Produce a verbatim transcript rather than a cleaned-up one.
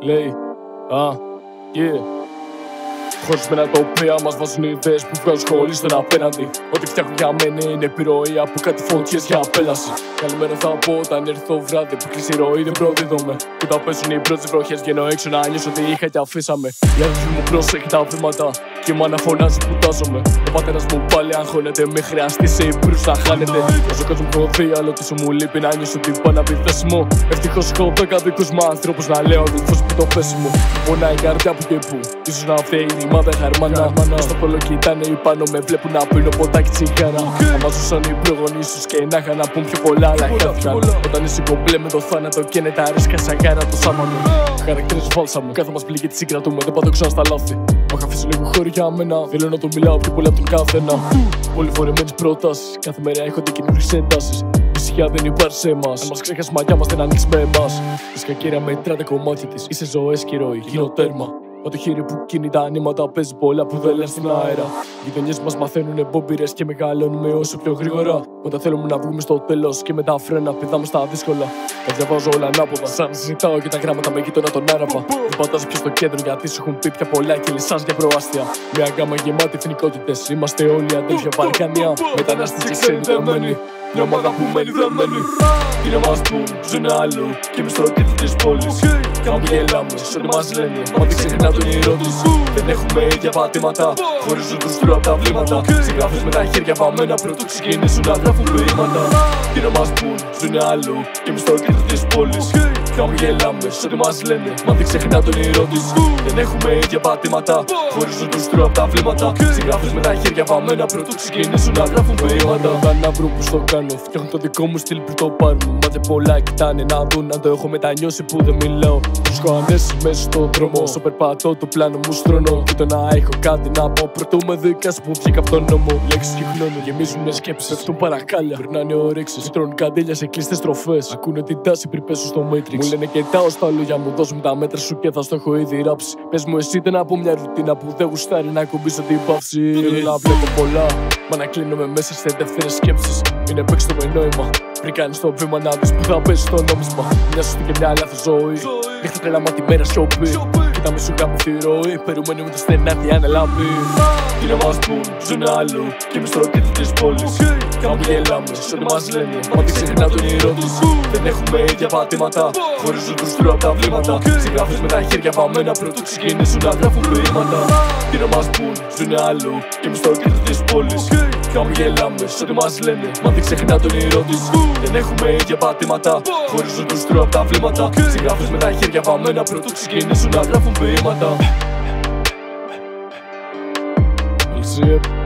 λέει, α, yeah. Χωρισμένα τα οποία μας βάζουν ιδέες που βγάζουν χωρίς τον απέναντι. Ό,τι φτιάχνω για μένα είναι επιρροή από κάτι φωτιές για απέλαση. Καλημέρα θα πω όταν έρθει το βράδυ που κλείσει η ροή, δεν προδίδομαι. Που τα πέσουν οι πρώτες βροχές, βγαίνω έξω να νιώσω ότι είχα και αφήσαμε. Η αδελφή μου πρόσεχε τα βήματα και η μάνα φωνάζει που τάζομαι. Ο πατέρας μου πάλι αγχώνεται, με χρειαστεί σε ύπρους να χάνεται. Όσο κόσμο έχω δει, άλλο τόσο μου λείπει να νιώσω ότι πάω να πει θέσιμο. Ευτυχώς έχω δέκα δικούς μου ανθρώπους να λέω ότι φως που το πέσιμο. Πονάει η καρδιά που και που, ίσως να φταίει η μάδα χαρμάνα. Στο πόλο κοιτάνε οι πάνω με βλέπουν να πίνω ποτάκι τσιγάρα. Άμα ζούσαν οι προγονείς τους και να είχαν να πούν πιο πολλά, αλλά χάθηκαν. Όταν είσαι κομπλέ με το θάνατο και είναι τα ρίσκα σαν γάρα το Σάββατο. Χαρακτήρες βάλσαμε, κάθε μας πληγή τη συγκρατούμε, δεν πάω ξανά στα λάθη. Μ' είχα αφήσει λίγο χώρο για μένα, θέλω να το μιλάω πιο πολύ από τον καθένα. Πολύ φορεμένες προτάσεις, κάθε μέρα έχονται καινούριες εντάσεις. Ησυχία δεν υπάρχει σε εμάς, αν μας ξέχασε μαγιά μας δεν ανοίξει με εμάς. Η σκακέρα μετράται κομμάτια της, είσαι ζωές και ροή, γίνω τέρμα. Μα το χέρι που κινεί τα νήματα παίζει πολλά που δεν λένε στην αέρα. Οι γειτονιές μας μαθαίνουνε μπομπήρες και μεγαλώνουμε όσο πιο γρήγορα. Όταν θέλουμε να βγούμε στο τέλος και με τα φρένα πηδάμε στα δύσκολα. Τα διαβάζω όλα ανάποδα, σαν να συζητάω και τα γράμματα με γείτονα τον Άραβα. Δεν πατάς πια στο κέντρο γιατί σου έχουν πει πια πολλά και λυσάς για προάστια. Μια γκάμα γεμάτη εθνικότητες, είμαστε όλοι αδέρφια Βαλκάνια. Μετανάστες και ξένοι δεμένοι, μια ομάδα που μένει δεμένη. Τι να μας πουν, ζουν αλλού και μες στο κέντρο της πόλης. Κάνουμε και γελάμε σε ό,τι μας λένε, μα δεν ξεχνά τον ήρω τους. Δεν έχουμε ίδια πατήματα, χωρίζουν τους τρόπους από τα βλήματα. Συγγράφες με τα χέρια βαμμένα πρωτού ξεκινήσουν να γράφουν ποίηματα. Τι να μας πουν, ζουν αλλού και μες στο κέντρο της πόλης. Κάνουμε και γελάμε σε ό,τι μας λένε, μα δεν ξεχνά τον ήρω τους. Δεν έχουμε ίδια πατήματα, χωρίζουν τους τρόπους από τα βλήματα. Συγγράφες με τα χέρια βαμμένα πρωτού ξεκινήσουν να γράφουν ποίηματα. Όταν να βρουν που το κάνω, φτιάχνω το δικό μου στυλ πριν το πάρουν. Μάτια πολλά κοιτάνε να δουν αν το έχω μετανιώσει που δεν μιλάω. Βρίσκω ανέσεις μέσα στον δρόμο, όσο περπατώ το πλάνο μου στρώνω. Και το να έχω κάτι να πω, πρωτού με δίκας που βγήκα από τον νόμο. Λέξεις κυκλώνουν, γεμίζουν με σκέψεις, πέφτουν παρακάλια. Περνάνε ωρέξεις, τρώνε καντήλια σε κλειστές τροφές. Ακούνε την τάση πριν πέσουν στο Matrix. Μου λένε κοιτάω στα λόγια μου, δώσ' μου τα μέτρα σου και θα στο έχω ήδη ράψει. Πες μου εσύ δεν από μια ρουτίνα που δεν γουστάρει να κουμπίσω την παύση. Θέλω να βλέπω πολλά, μα να κλείνομαι μέσα σε δεύτερες σκέψεις. Είναι παίξω το με νόημα. Πριν κάνεις το βήμα να δεις που θα πέσει στο νόμισμα. Μια σωστή και μια λάθος ζωή. Ρίχνω τρέλα μα τη μέρα σιωπή. Κοίτα με σου κάπου τη ροή. Περιμένουμε το στενάδι αναλάβει. Τι να μας πουν, ζουν αλλού και μες στο κέντρο της πόλης. Κάνουμε και γελάμε σε ό,τι μας λένε, μα δεν ξεχνά τον ήρω τους. Δεν έχουμε ίδια πατήματα, χωρίζουν τους τρόπους από τα βλήματα. Συγγράφες με τα χέρια βαμμένα πρωτού ξεκινήσουν να γράφουν ποίηματα. Τι να μας πουν, ζουν αλλού και μες στο κέντρο της πόλης. Κάνουμε και γελάμε σε ό,τι μας λένε, μα δεν ξεχνά τον ήρω τους. Δεν έχουμε ίδια πατήματα, χωρίζουν τους τρόπους από τα βλήματα. Συγγράφες με τα χέρια βαμμένα πρωτού ξεκινήσουν να γράφουν ποίηματα.